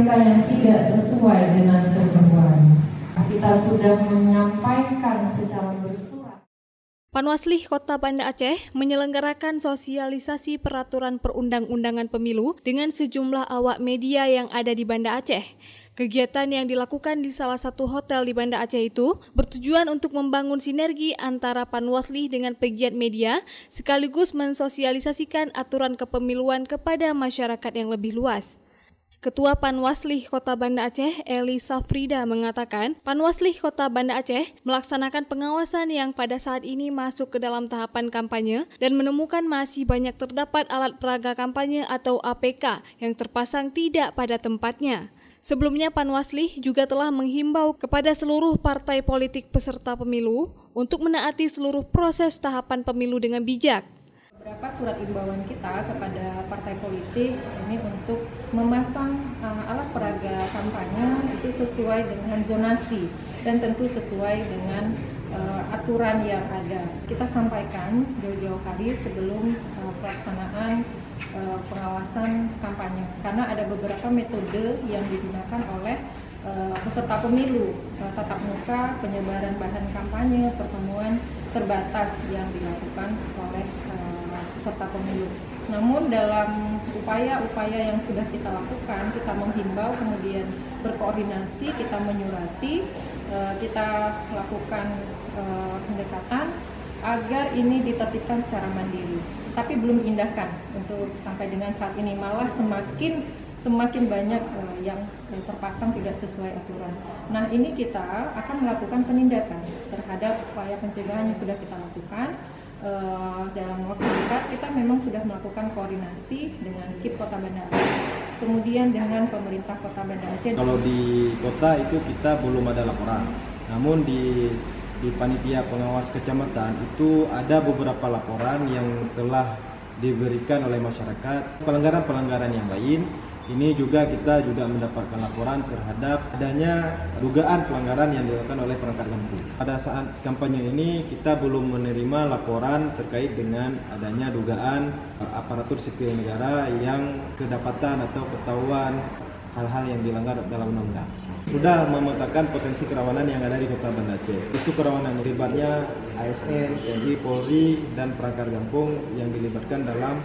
mereka yang tidak sesuai dengan ketentuan. Kita sudah menyampaikan secara bersurat. Panwasli Kota Banda Aceh menyelenggarakan sosialisasi peraturan perundang-undangan pemilu dengan sejumlah awak media yang ada di Banda Aceh. Kegiatan yang dilakukan di salah satu hotel di Banda Aceh itu bertujuan untuk membangun sinergi antara Panwasli dengan pegiat media sekaligus mensosialisasikan aturan kepemiluan kepada masyarakat yang lebih luas. Ketua Panwasli Kota Banda Aceh, Eli Safrida, mengatakan Panwasli Kota Banda Aceh melaksanakan pengawasan yang pada saat ini masuk ke dalam tahapan kampanye dan menemukan masih banyak terdapat alat peraga kampanye atau APK yang terpasang tidak pada tempatnya. Sebelumnya, Panwasli juga telah menghimbau kepada seluruh partai politik peserta pemilu untuk menaati seluruh proses tahapan pemilu dengan bijak. Beberapa surat imbauan kita kepada partai politik ini untuk memasang alat peraga kampanye itu sesuai dengan zonasi dan tentu sesuai dengan aturan yang ada. Kita sampaikan jauh-jauh hari sebelum pelaksanaan pengawasan kampanye karena ada beberapa metode yang digunakan oleh peserta pemilu, tatap muka, penyebaran bahan kampanye, pertemuan terbatas yang dilakukan oleh peserta pemilu. Namun dalam upaya-upaya yang sudah kita lakukan, kita menghimbau, kemudian berkoordinasi, kita menyurati, kita lakukan pendekatan agar ini ditertibkan secara mandiri. Tapi belum diindahkan untuk sampai dengan saat ini, malah semakin banyak yang terpasang tidak sesuai aturan. Nah, ini kita akan melakukan penindakan terhadap upaya pencegahan yang sudah kita lakukan. Dalam waktu dekat kita memang sudah melakukan koordinasi dengan KIP Kota Banda Aceh, kemudian dengan pemerintah Kota Banda Aceh. Kalau di kota itu kita belum ada laporan, namun di panitia pengawas kecamatan itu ada beberapa laporan yang telah diberikan oleh masyarakat. Pelanggaran-pelanggaran yang lain, ini juga kita mendapatkan laporan terhadap adanya dugaan pelanggaran yang dilakukan oleh perangkat kampung. Pada saat kampanye ini kita belum menerima laporan terkait dengan adanya dugaan aparatur sipil negara yang kedapatan atau ketahuan hal-hal yang dilanggar dalam undang-undang. Sudah memetakan potensi kerawanan yang ada di Kota Banda Aceh. Isu kerawanan dilibatnya ASN, TNI, Polri, dan perangkat kampung yang dilibatkan dalam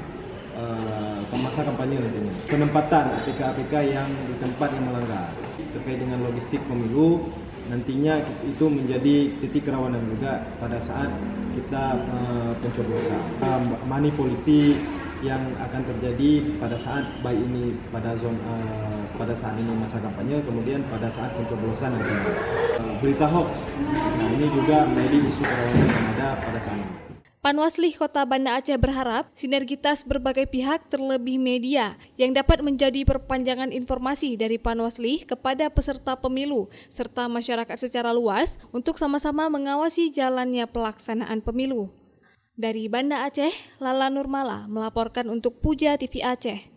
masa kampanye nantinya. Penempatan APK-APK yang di tempat yang melanggar terkait dengan logistik pemilu nantinya itu menjadi titik kerawanan juga pada saat kita pencoblosan. Money politik yang akan terjadi pada saat baik ini pada saat ini masa kampanye, kemudian pada saat pencoblosan nanti berita hoax. Nah, ini juga menjadi isu kerawanan yang ada pada saat ini. Panwasli Kota Banda Aceh berharap sinergitas berbagai pihak terlebih media yang dapat menjadi perpanjangan informasi dari Panwasli kepada peserta pemilu serta masyarakat secara luas untuk sama-sama mengawasi jalannya pelaksanaan pemilu. Dari Banda Aceh, Lala Nurmala melaporkan untuk Puja TV Aceh.